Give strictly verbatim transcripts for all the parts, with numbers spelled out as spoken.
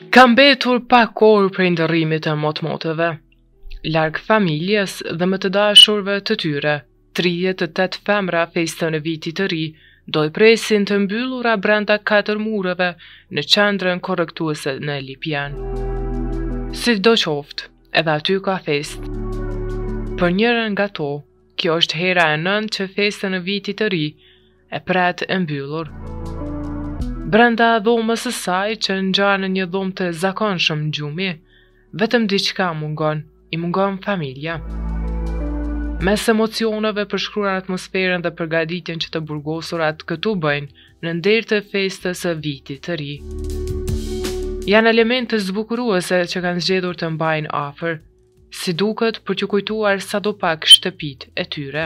Ka mbetur pak kohë prej ndërrimit të motmotëve, larg familjes dhe më të dashurve të tyre. tridhjetë e tetë femra festën e vitit të ri do i presin të mbyllura brenda katër mureve në qendrën korrektuese në Lipjan. Sidoqoftë, edhe aty ka fest. Për njërën nga to, kjo është hera e nëntë që festën e vitit të ri e pret e mbyllur. Brenda dhomës së saj që ngjan në një dhomë të zakonshëm gjumi, vetëm diçka mungon, i mungon familja. Mes emocioneve përshkruan atmosferën dhe përgatitjen që të burgosurat këtu bëjnë në nder të festës së vitit të ri. Janë elemente zbukuruese që kanë zgjedhur të mbajnë afër, si duket për t'ju kujtuar sadopak shtëpitë e tyre.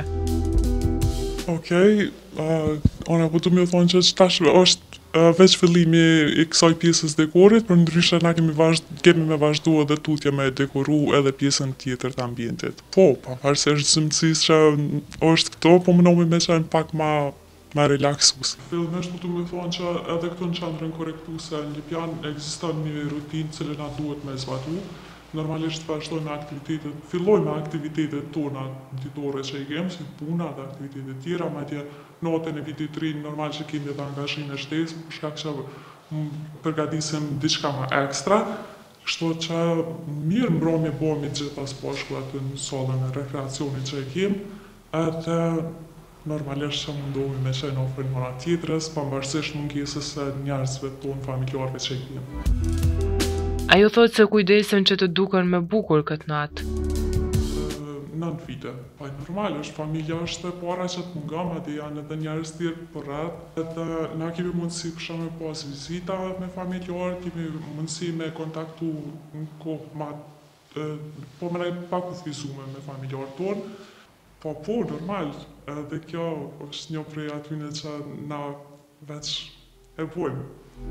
Okej, uh, ona po të më thonë që tash është uh, veç fillimi i kësaj pjesës dekorit, për ndryshe na kemi vazhd, kemi me vazhdu edhe tutje me dekoru edhe pjesën tjetër të ambientit. Po, pavarësisht zëmësisë që është këto, po mënomi me qenë pak ma ma relaksus. Fillimisht po të më thonë që edhe këtu në qendrën korrektuese në Lipjan ekziston një rutinë që na duhet me zbatu. Normalisht vazhdojmë me aktivitetet, fillojmë me aktivitetet tona ditore që i kemi, si puna dhe aktivitetet tjera, madje natën e vitit të ri normal që kemi edhe angazhimin e shtesë, për shkak që përgatisim diçka më ekstra, kështu që mirë mbrëmje bëhemi gjithë as bashku aty në sallën e rekreacionit që i kemi, edhe normalisht që mundohemi me qenë ofër njëra tjetrës, pavarësisht mungesës së njerëzve tonë familjarëve që i kemi. Ajo thotë se kujdesen që të duken më bukur këtë natë. Nënt vite, pa normal është, familja është e para që të munga, madje janë edhe njerëz tjerë për rreth, edhe na kemi mundësi për shkak me pas vizita me familjarë, kemi mundësi me kontaktu në kohë ma po më pak kufizuar me familjarët tonë. Po po normal, edhe kjo është një prej atyre që na veç e bojmë.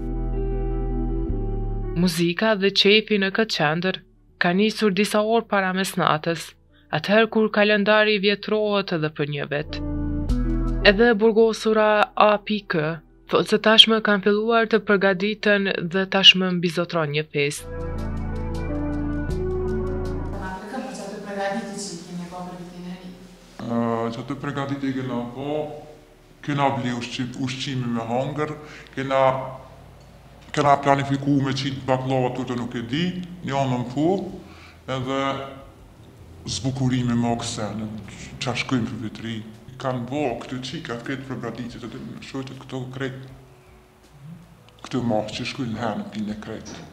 Muzika dhe qefi në këtë qendër ka nisur disa orë para mesnatës, atëherë kur kalendari vjetrohet edhe për një vit. Edhe burgosura A P K thotë se tashmë kanë filluar të përgatiten dhe tashmë mbizotron një festë. Që të përgatitje kena po, kena bli ushqimi me hangër, kena Kena planifiku me qitë baklava të të nuk e di, një anën po, edhe zbukurimi me oksenë, që shkojmë për vitri. Kanë bo këtë qika, këtë përgatitit, të shojtët këto kretë, këtë mahë që shkojnë herë në pinë e kretë.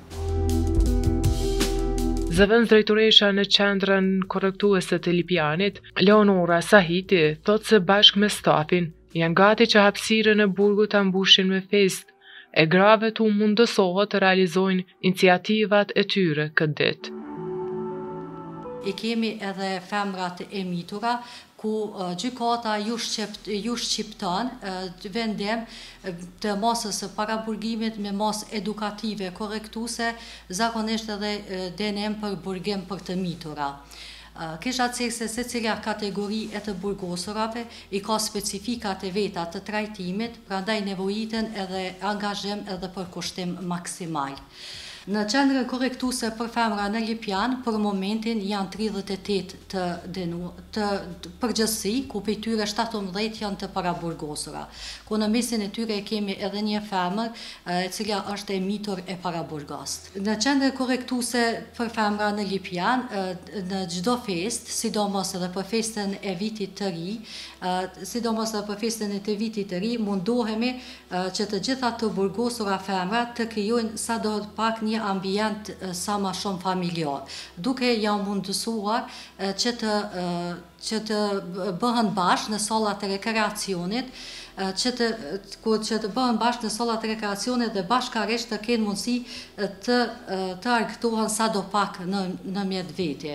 Zëvendës drejtoresha në qendrën korrektuese të Lipjanit, Leonora Sahiti, thotë se bashkë me stafin, janë gati që hapësirën e burgut ta mbushin me festë, e grave të mundësohet të realizojnë iniciativat e tyre këtë ditë. I kemi edhe femrat e mitura, ku uh, gjykata ju, shqip, ju shqiptan uh, vendim të masës së paraburgimit me masë edukative korrektuse, zakonisht edhe uh, denim për burgim për të mitura. Kisha cilë se se cila kategori e të burgosurave i ka specifikat e veta të trajtimit, prandaj nevojiten edhe angazhim edhe për kushtim maksimal. Në qendrën korrektuese për femra në Lipjan, për momentin janë tridhjetë e tetë të, denu, të, të përgjithësi, ku për tyre shtatëmbëdhjetë janë të paraburgosura. Ku në mesin e tyre kemi edhe një femër, e cila është e mitur e paraburgost. Në qendrën korrektuese për femra në Lipjan, në çdo fest, sidomos edhe për festën e vitit të ri, sidomos edhe për festën e të vitit të ri, mundohemi që të gjitha të burgosura femra të krijojnë sado pak një ambient sa ma shumë familjar, duke ja mundësuar që të, që të bëhen bashkë në sallat e rekreacionit, që të, që të bëhen bashkë në sallat e rekreacionit dhe bashkarisht të kenë mundësi të, të argëtohen sado pak në, në mjet vete.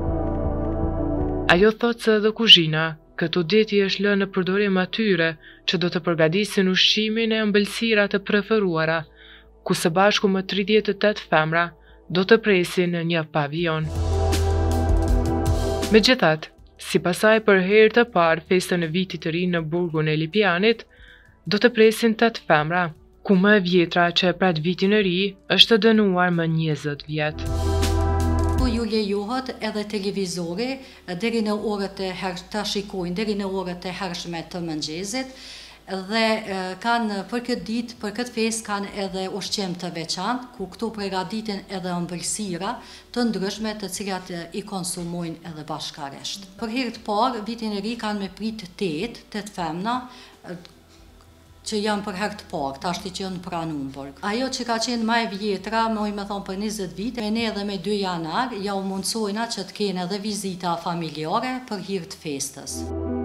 Ajo thotë se edhe kuzhina këtu ditë është lënë në përdorim atyre që do të përgatisin ushqimin e ëmbëlsira të preferuara, ku së bashku më tridhjetë e tetë femra do të presin në një pavion. Megjithatë, si pasaj për herë të parë festën e vitit të ri në burgun e Lipjanit, do të presin tetë femra, ku më e vjetra që pret vitin e ri është të dënuar më njëzet vjet. Po ju lejohet edhe televizori deri në orët e her ta shikojnë deri në orët e hershme të mëngjesit dhe kanë për këtë ditë, për këtë festë kanë edhe ushqim të veçantë, ku këtu përgatitin edhe ëmbëlsira të ndryshme të cilat i konsumojnë edhe bashkarisht. Për herë të parë, vitin e ri kanë me prit tetë, tetë femna, që janë për herë të parë, tashti që janë pranuar. Ajo që ka qenë më e vjetra, moj me thonë për njëzet vite, me ne edhe me dy janar, ja u mundsojna që të kenë edhe vizita familjare për hir të festës.